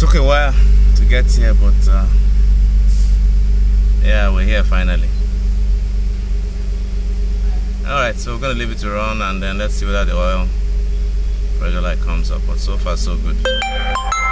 took a while to get here, but yeah, we're here finally. Alright, so we're gonna leave it to run and then let's see whether the oil pressure light comes up, but so far so good.